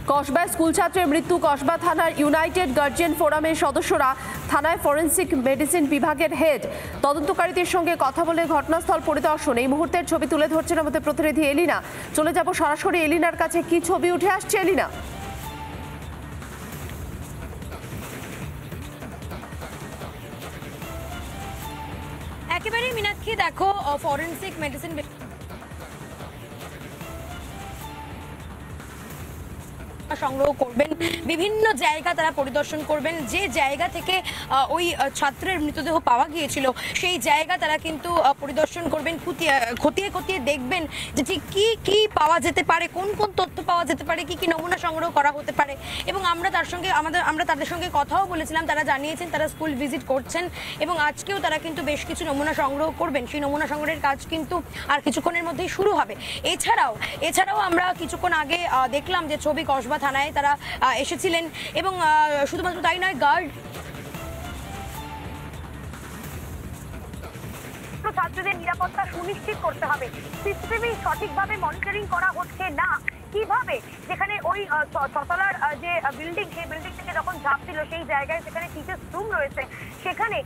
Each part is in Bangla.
কসবায় স্কুল ছাত্রের মৃত্যু। কসবা থানার ইউনাইটেড গার্জিয়ান ফোরামের সদস্যরা থানায় ফরেন্সিক মেডিসিন বিভাগের হেড তদন্তকারীদের সঙ্গে কথা বলে ঘটনাস্থল পরিদর্শন। এই মুহূর্তের ছবি তুলে ধরছেন আমাদের প্রতিনিধি এলিনা। চলে যাব সরাসরি এলিনার কাছে। কি ছবি উঠে আসছে এলিনা? একেবারে মীনাক্ষী, দেখো ফরেন্সিক মেডিসিন সংগ্রহ করবেন, বিভিন্ন জায়গা তারা পরিদর্শন করবেন। যে জায়গা থেকে ওই ছাত্রের মৃতদেহ পাওয়া গিয়েছিল সেই জায়গা তারা কিন্তু পরিদর্শন করবেন, খতিয়ে খতিয়ে দেখবেন যে ঠিক কি কি পাওয়া যেতে পারে, কোন কোন তথ্য পাওয়া যেতে পারে, কি কি নমুনা সংগ্রহ করা হতে পারে। এবং আমরা তাদের সঙ্গে কথাও বলেছিলাম, তারা জানিয়েছেন তারা স্কুল ভিজিট করছেন এবং আজকেও তারা কিন্তু বেশ কিছু নমুনা সংগ্রহ করবেন। সেই নমুনা সংগ্রহের কাজ কিন্তু আর কিছুক্ষণের মধ্যেই শুরু হবে। এছাড়াও আমরা কিছুক্ষণ আগে দেখলাম যে ছবি কসবা থানায় তারা এসেছিলেন এবং শুধুমাত্র তাই নয়, ছাত্রদের নিরাপত্তা সুনিশ্চিত করতে হবে। সিস্টেমে সঠিকভাবে মনিটরিং করা হচ্ছে না। কিভাবে যেখানে ওই ছতলার যে বিল্ডিং, সেই বিল্ডিং থেকে যখন ঝাঁপ দিল সেই জায়গায় যেখানে টিচার্স রুম রয়েছে সেখানে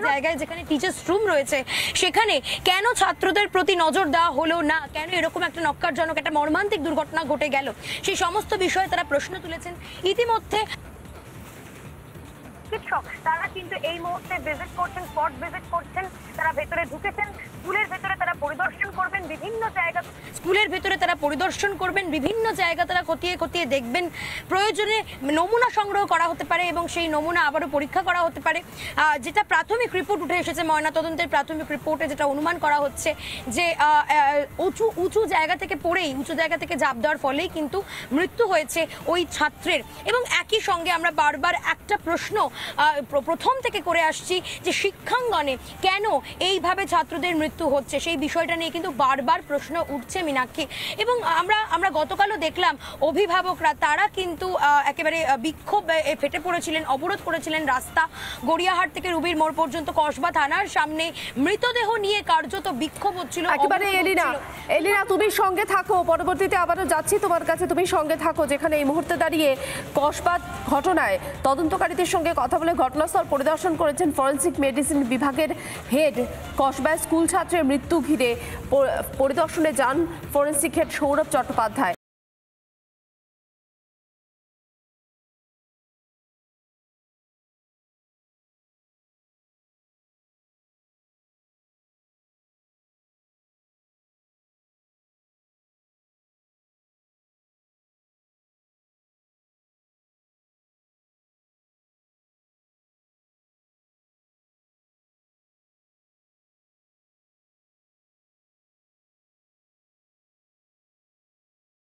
সেখানে কেন ছাত্রদের প্রতি নজর দেওয়া হলো না, কেন এরকম একটা নক্কারজনক একটা মর্মান্তিক দুর্ঘটনা ঘটে গেল, সেই সমস্ত বিষয়ে তারা প্রশ্ন তুলেছেন। ইতিমধ্যে চিকিৎসক তারা কিন্তু এই মুহূর্তে ভিজিট করছেন, স্পট ভিজিট করছেন, তারা ভেতরে ঢুকেছেন। স্কুলের ভেতরে তারা পরিদর্শন করবেন বিভিন্ন জায়গা তারা খতিয়ে দেখবেন। প্রয়োজনে নমুনা সংগ্রহ করা হতে পারে এবং সেই নমুনা আবারও পরীক্ষা করা হতে পারে। যেটা প্রাথমিক রিপোর্ট উঠে এসেছে, ময়নাতদন্তের প্রাথমিক রিপোর্টে যেটা অনুমান করা হচ্ছে যে উঁচু জায়গা থেকে ঝাঁপ দেওয়ার ফলেই কিন্তু মৃত্যু হয়েছে ওই ছাত্রের। এবং একই সঙ্গে আমরা বারবার একটা প্রশ্ন প্রথম থেকে করে আসছি যে শিক্ষাঙ্গনে কেন এইভাবে ছাত্রদের মৃত্যু হচ্ছে, সেই বিষয়টা নিয়ে কিন্তু বারবার প্রশ্ন উঠছে মীনাক্ষী। এবং আমরা গতকালও দেখলাম অভিভাবকরা তারা কিন্তু একেবারে বিক্ষোভ ফেটে পড়েছিলেন, অবরোধ করেছিলেন রাস্তা। গড়িয়াহাট থেকে রুবির মোড় পর্যন্ত কসবা থানার সামনে মৃতদেহ নিয়ে কার্যত বিক্ষোভ হচ্ছিল। একেবারে এলিনা তুমি সঙ্গে থাকো, পরবর্তীতে আবারও যাচ্ছি তোমার কাছে, তুমি সঙ্গে থাকো। যেখানে এই মুহূর্তে দাঁড়িয়ে কসবা ঘটনায় তদন্তকারীদের সঙ্গে কথা বলে ঘটনাস্থল পরিদর্শন করেছেন ফরেন্সিক মেডিসিন বিভাগের হেড। কসবায় স্কুল ছাত্রের মৃত্যু ঘিরে পরিদর্শনে যান ফরেন্সিক হেড সৌরভ চট্টোপাধ্যায়।